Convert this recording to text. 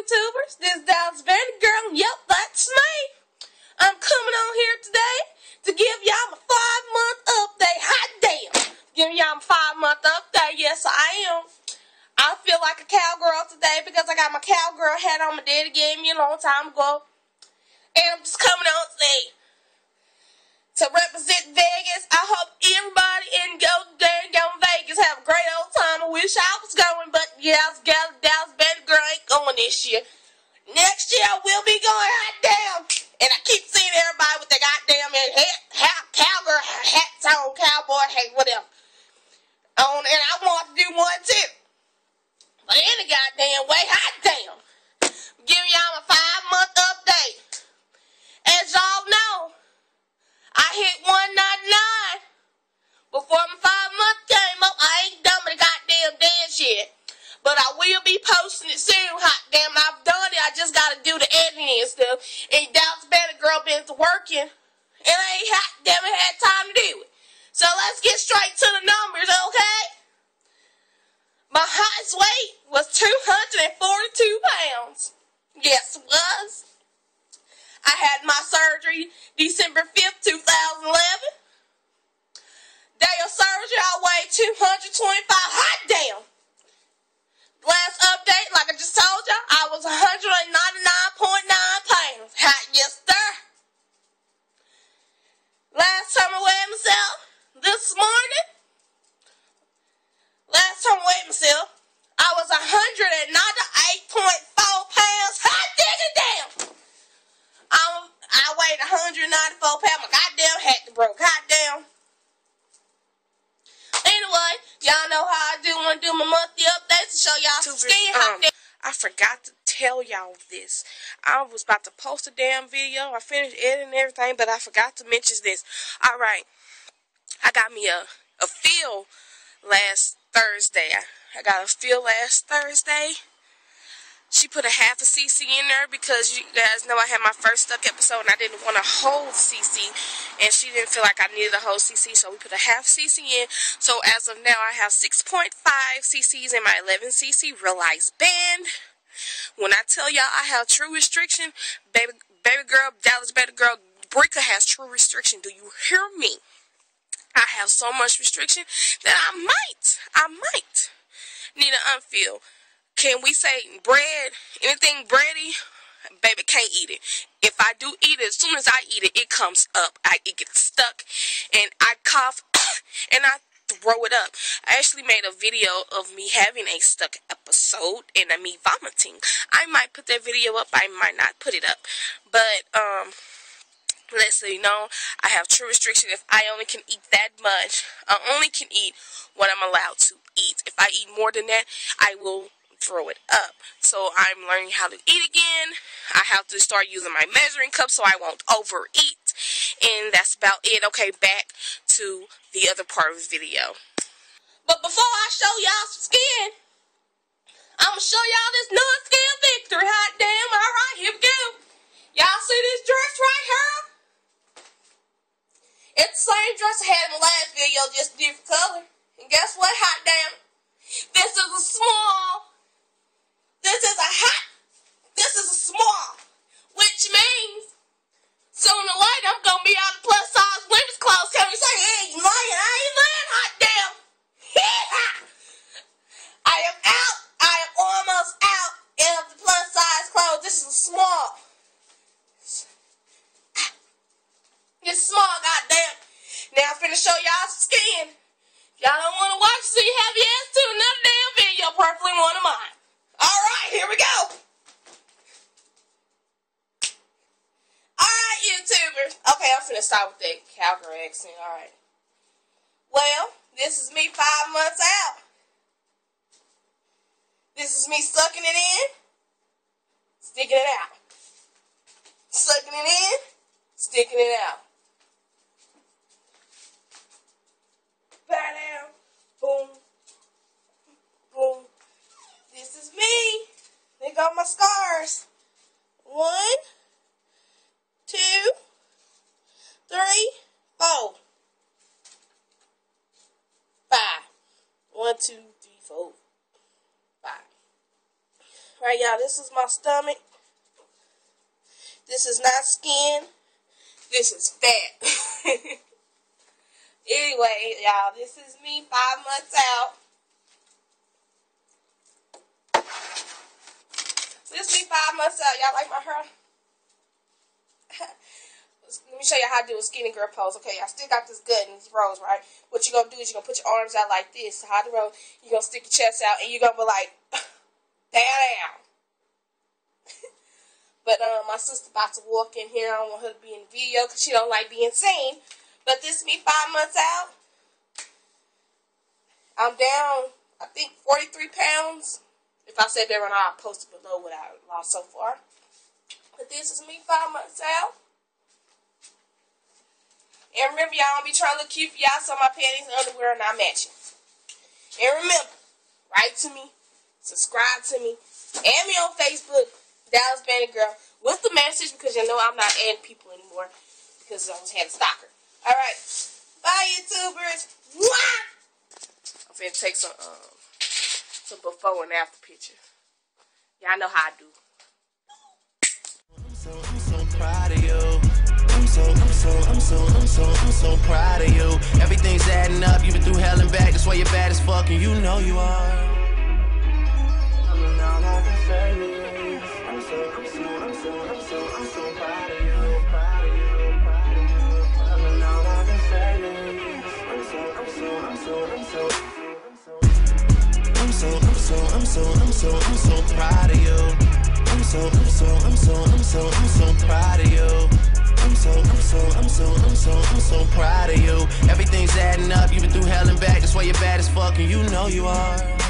YouTubers. This is Dallas Betty Girl. Yep, that's me. I'm coming on here today to give y'all my 5-month update. Hot damn. Giving y'all my 5-month update. Yes, I am. I feel like a cowgirl today because I got my cowgirl hat on. My daddy gave me a long time ago. And I'm just coming on today to represent Vegas. I hope everybody go there and go to Vegas. Have a great old time. I wish I was going, but yeah, Dallas Betty Girl ain't going this year. Next year I will be going. Hot damn. And I keep seeing everybody with their goddamn cowgirl hats on, cowboy hat, whatever. And I want to do one too. But any goddamn way, hot damn. Giving y'all my 5-month update. As y'all know, I hit 199 before my 5-month came up. I ain't done my goddamn dance yet. But I will be posting it soon, hot damn. I've done it. I just got to do the editing and stuff. And Dallas Betty Girl been to working. And I ain't hot damn it had time to do it. So let's get straight to the numbers, okay? My highest weight was 242 pounds. Yes, it was. I had my surgery December 5th, 2011. Day of surgery, I weighed 225. Hot damn. Last update, like I just told you, I was 199.9 pounds. Hot, yes, sir. Last time I weighed myself, this morning, I was 198.4 pounds. Hot digging damn. I weighed 194 pounds. My goddamn hat broke. Hot damn. Anyway, y'all know how I do want to do my monthly updates to show y'all some skin. I forgot to tell y'all this. I was about to post a damn video. I finished editing and everything, but I forgot to mention this. Alright, I got me a feel last Thursday. I got a feel last Thursday. She put a half a CC in there because you guys know I had my first stuck episode and I didn't want a whole CC, and she didn't feel like I needed a whole CC, so we put a half CC in. So as of now, I have 6.5 CCs in my 11 CC Realize band. When I tell y'all I have true restriction, baby girl, Dallas Betty Girl, Brika has true restriction. Do you hear me? I have so much restriction that I might need an unfeel. Can we say bread, anything bready, baby, can't eat it. If I do eat it, as soon as I eat it, it comes up. It gets stuck, and I cough, and I throw it up. I actually made a video of me having a stuck episode and me vomiting. I might put that video up, I might not put it up. But, let's say, no, I have true restriction. If I only can eat that much, I only can eat what I'm allowed to eat. If I eat more than that, I will throw it up. So I'm learning how to eat again. I have to start using my measuring cup so I won't overeat. And that's about it. Okay, back to the other part of the video. But before I show y'all some skin, I'm going to show y'all this non-skin victory. Hot damn. Alright, here we go. Y'all see this dress right here? It's the same dress I had in my last video, just a different color. And guess what? Hot damn. This is a small. This is a small, which means sooner or later I'm gonna be out of plus size women's clothes. Can you say, hey, you lying? I ain't lying, hot damn. I am out. I am almost out of the plus size clothes. This is a small. It's small, goddamn. Now I'm finna show y'all some skin. Y'all don't want to watch, so you have your ass to another damn video, preferably one of mine. Alright, here we go. Alright, YouTubers. Okay, I'm finna start with that cowgirl accent. Alright. Well, this is me 5 months out. This is me sucking it in, sticking it out. Sucking it in, sticking it out. Bam, boom, boom. This is me. They got my scars. 1, 2, 3, 4, 5. 1, 2, 3, 4, 5. Alright, y'all, this is my stomach. This is not skin. This is fat. Anyway, y'all, this is me 5 months out. This is me 5 months out. Y'all like my hair? Let me show you how to do a skinny girl pose. Okay, I still got this gut and these rolls, right? What you're going to do is you're going to put your arms out like this. How to roll. You're going to stick your chest out and you're going to be like, down. But my sister about to walk in here. I don't want her to be in the video because she don't like being seen. But this is me 5 months out. I'm down, I think, 43 pounds. If I said that right now, I'll post it below what I lost so far. But this is me 5 months out. And remember, y'all, don't be trying to look cute for y'all, so my panties and underwear are not matching. And remember, write to me, subscribe to me, add me on Facebook, Dallas Bandit Girl, with the message, because you know I'm not adding people anymore, because I almost had a stalker. Alright, bye YouTubers. Mwah! I'm finna take some before and after picture. Y'all know how I do. I'm so proud of you. I'm so proud of you. Everything's adding up. You've been through hell and back. That's why you're bad as fuck, and you know you are. I'm so proud of you. I'm so proud of you. I'm so proud of you. I'm so proud of you. Everything's adding up. You've been through hell and back. That's why you're bad as fuck, and you know you are.